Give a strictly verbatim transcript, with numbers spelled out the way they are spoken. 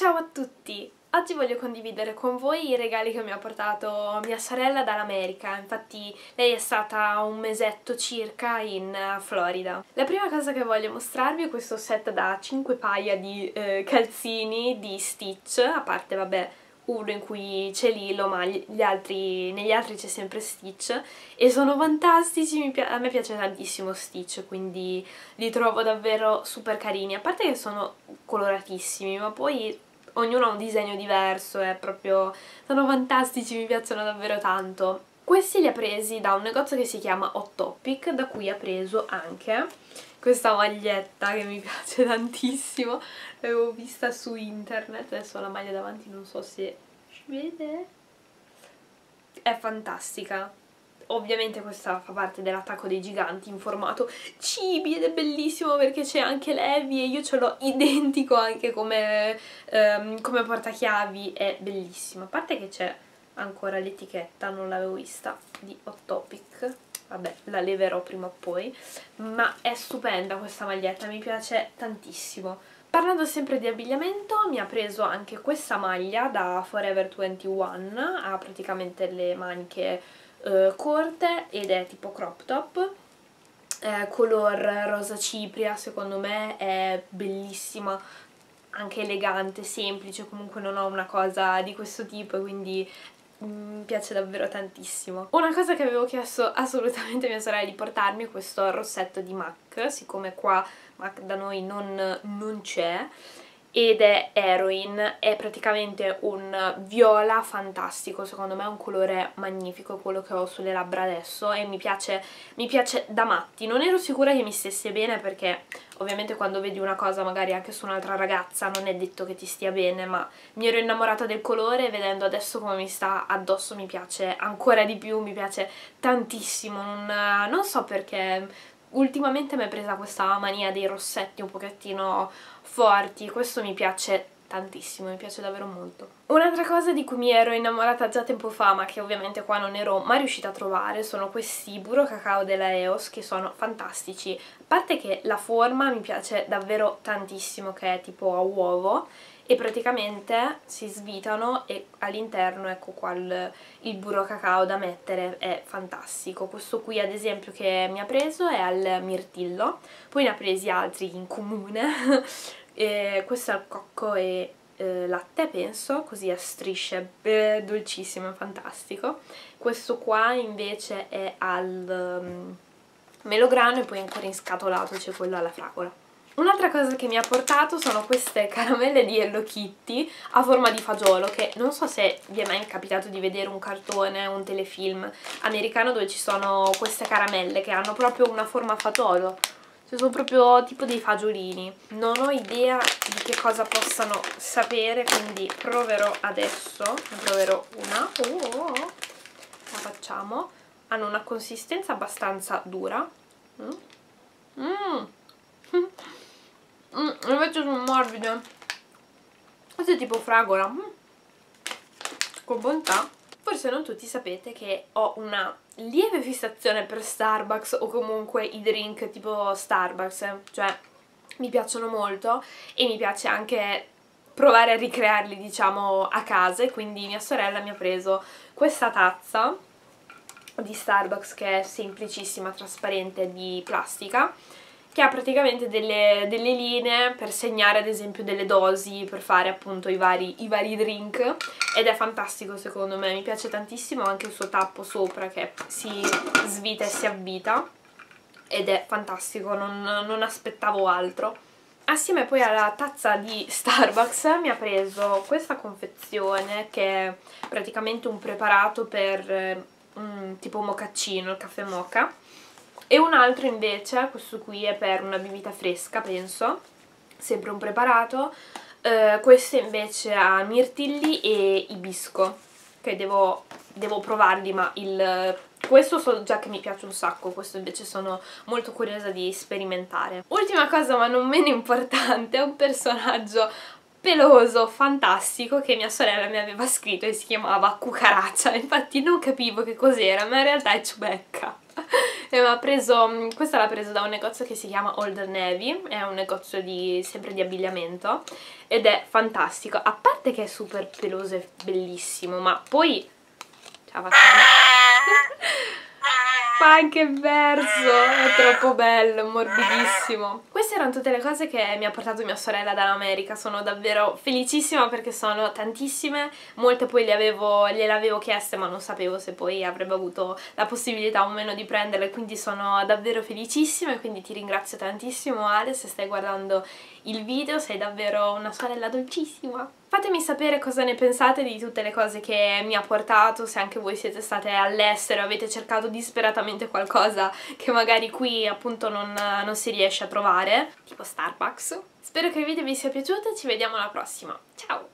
Ciao a tutti! Oggi voglio condividere con voi i regali che mi ha portato mia sorella dall'America. Infatti lei è stata un mesetto circa in Florida. La prima cosa che voglio mostrarvi è questo set da cinque paia di eh, calzini di Stitch, a parte vabbè uno in cui c'è Lilo, ma gli altri, negli altri c'è sempre Stitch, e sono fantastici, mi a me piace tantissimo Stitch, quindi li trovo davvero super carini, a parte che sono coloratissimi, ma poi ognuno ha un disegno diverso, è proprio... sono fantastici, mi piacciono davvero tanto. Questi li ha presi da un negozio che si chiama Hot Topic, da cui ha preso anche questa maglietta che mi piace tantissimo, l'avevo vista su internet, adesso ho la maglia davanti, non so se si vede, è fantastica. Ovviamente questa fa parte dell'Attacco dei Giganti in formato cibi ed è bellissimo perché c'è anche Levi e io ce l'ho identico anche come, um, come portachiavi, è bellissimo. A parte che c'è ancora l'etichetta, non l'avevo vista, di Hot Topic, vabbè la leverò prima o poi, ma è stupenda questa maglietta, mi piace tantissimo. Parlando sempre di abbigliamento, mi ha preso anche questa maglia da Forever ventuno, ha praticamente le maniche Uh, corte ed è tipo crop top, eh, color rosa cipria, secondo me è bellissima, anche elegante, semplice, comunque non ho una cosa di questo tipo e quindi mi piace davvero tantissimo. Una cosa che avevo chiesto assolutamente a mia sorella di portarmi è questo rossetto di MAC, siccome qua MAC da noi non, non c'è, ed è Heroin, è praticamente un viola fantastico, secondo me è un colore magnifico quello che ho sulle labbra adesso e mi piace, mi piace da matti. Non ero sicura che mi stesse bene perché ovviamente quando vedi una cosa magari anche su un'altra ragazza non è detto che ti stia bene, ma mi ero innamorata del colore e vedendo adesso come mi sta addosso mi piace ancora di più, mi piace tantissimo, non, non so perché... Ultimamente mi è presa questa mania dei rossetti un pochettino forti, questo mi piace tantissimo, mi piace davvero molto. Un'altra cosa di cui mi ero innamorata già tempo fa, ma che ovviamente qua non ero mai riuscita a trovare, sono questi burro cacao della E O S, che sono fantastici. A parte che la forma mi piace davvero tantissimo, che è tipo a uovo, e praticamente si svitano e all'interno ecco qua il, il burro cacao da mettere, è fantastico. Questo qui ad esempio che mi ha preso è al mirtillo, poi ne ha presi altri in comune, e questo è al cocco e eh, latte penso, così a strisce, eh, dolcissimo, è fantastico. Questo qua invece è al um, melograno e poi ancora in scatolato c'è quello alla fragola. Un'altra cosa che mi ha portato sono queste caramelle di Hello Kitty a forma di fagiolo, che non so se vi è mai capitato di vedere un cartone, un telefilm americano dove ci sono queste caramelle che hanno proprio una forma a fagiolo, cioè sono proprio tipo dei fagiolini. Non ho idea di che cosa possano sapere, quindi proverò adesso, ne proverò una. Oh, la facciamo. Hanno una consistenza abbastanza dura. Mm. Mm. Mm, invece sono morbide. Questo è tipo fragola, mm. con bontà. Forse non tutti sapete che ho una lieve fissazione per Starbucks o comunque i drink tipo Starbucks, eh. Cioè mi piacciono molto e mi piace anche provare a ricrearli diciamo a casa, e quindi mia sorella mi ha preso questa tazza di Starbucks che è semplicissima, trasparente, di plastica, che ha praticamente delle, delle linee per segnare ad esempio delle dosi per fare appunto i vari, i vari drink, ed è fantastico secondo me, mi piace tantissimo anche il suo tappo sopra che si svita e si avvita ed è fantastico, non, non aspettavo altro. Assieme poi alla tazza di Starbucks mi ha preso questa confezione che è praticamente un preparato per um, tipo mocaccino, il caffè mocha, e un altro invece, questo qui è per una bibita fresca penso, sempre un preparato, eh, questo invece ha mirtilli e ibisco, che devo, devo provarli, ma il, questo so già che mi piace un sacco, questo invece sono molto curiosa di sperimentare. Ultima cosa ma non meno importante, è un personaggio peloso, fantastico, che mia sorella mi aveva scritto e si chiamava Cucaraccia, infatti non capivo che cos'era, ma in realtà è Ciubecca. e mi ha preso, questa l'ha preso da un negozio che si chiama Old Navy, è un negozio di, sempre di abbigliamento, ed è fantastico, a parte che è super peloso e bellissimo, ma poi ce la facciamo. Fa anche verso, è troppo bello, morbidissimo. Queste erano tutte le cose che mi ha portato mia sorella dall'America, sono davvero felicissima perché sono tantissime, molte poi le avevo, gliele avevo chieste ma non sapevo se poi avrebbe avuto la possibilità o meno di prenderle, quindi sono davvero felicissima e quindi ti ringrazio tantissimo Ale se stai guardando il video, sei davvero una sorella dolcissima. Fatemi sapere cosa ne pensate di tutte le cose che mi ha portato, se anche voi siete state all'estero e avete cercato disperatamente qualcosa che magari qui appunto non, non si riesce a trovare, tipo Starbucks. Spero che il video vi sia piaciuto e ci vediamo alla prossima. Ciao!